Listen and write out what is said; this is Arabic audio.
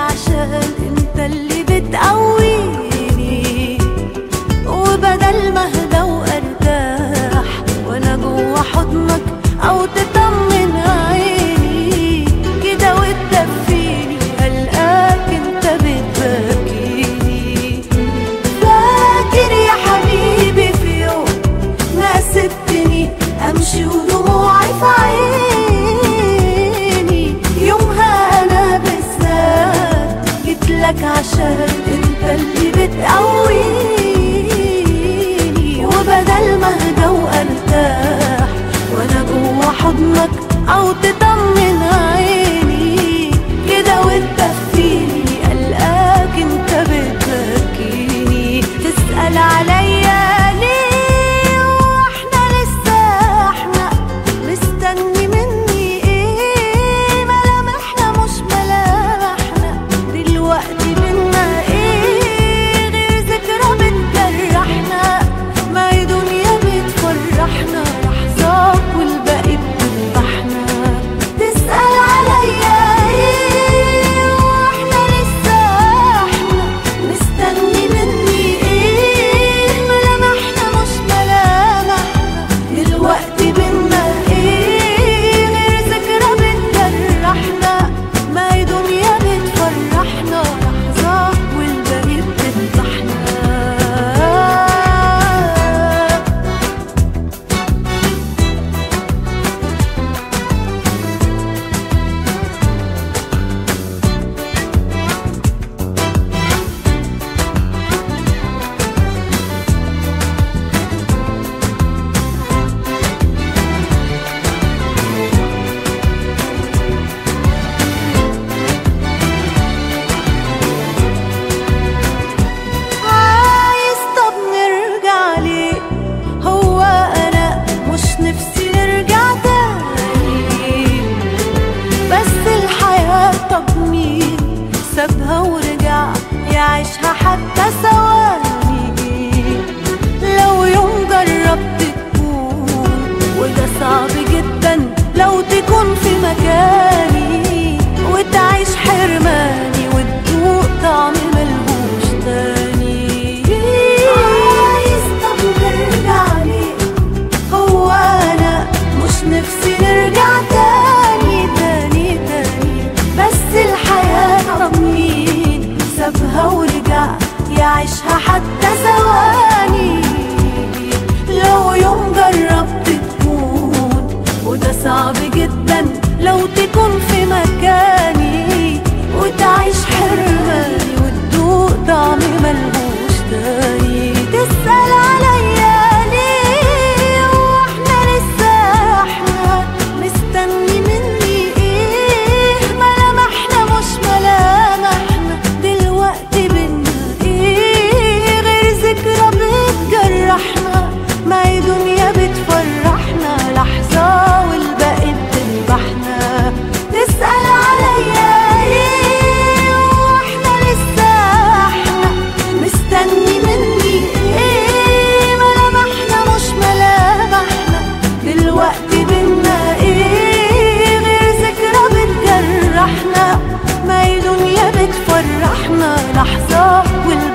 عشان انت اللي بتقويني، وبدل ما اهدى وارتاح وانا جوا حضنك او تطمن عيني كده وتدفيني، هلقاك انت بتبكيني. فاكر يا حبيبي في يوم ما سبتني امشي ودموعي في عيني، يومها انا بالذات جيتلك عشان انت اللي بتقويني، وبدل ما اهدى وارتاح وانا جوا حضنك او تطمن عيني كده وتدفيني، قلقاك انت بتبكيني. تسأل عليا ليه واحنا لسه احنا مستني مني ايه؟ ملامحنا مش ملامحنا دلوقتي بينا ايه غير ذكرى بتجرحنا؟ ما هي دنيا بتفرحنا لحظات والباقي بتذبحنا. تسأل عليا ايه واحنا لسه احنا مستني مني ايه؟ ملامحنا مش ملامحنا دلوقتي بينا ايه غير ذكرى بتجرحنا؟ ما هي دنيا بتفرحنا لحظات والباقي بتذبحنا. عايز طب نرجع ليه؟ هو انا مش نفسي نرجع تاني، بس الحياة طب مين سابها ورجع يعيشها حتى ثواني؟ لو يوم جربت تكون وده صعب جدا لو تكون في مكاني وتعيش حرماني وتدوق طعم ملهوش تاني. عايز طب نرجع ليه؟ هو انا مش نفسي نرجع تاني تاني تاني، بس الحياة طب مين سابها ورجع يعيشها حتى ثواني؟ لو يوم جربت تكون وده صعب جدا لو تكون في مكاني وتعيش حرماني وتدوق طعم ملهوش تاني. تسأل عليا ليه واحنا لسه احنا مستني مني ايه؟ ملامحنا مش ملامحنا دلوقتي بينا ايه غير ذكرى بتجرحنا؟ ما هي دنيا بتفرحنا لحظة والباقي بتذبحنا. تسأل عليا ليه واحنا لسه احنا مستني مني ايه؟ ملامحنا مش ملامحنا دلوقتي بينا ايه غير ذكرى بتجرحنا؟ ما هي دنيا بتفرحنا لحظة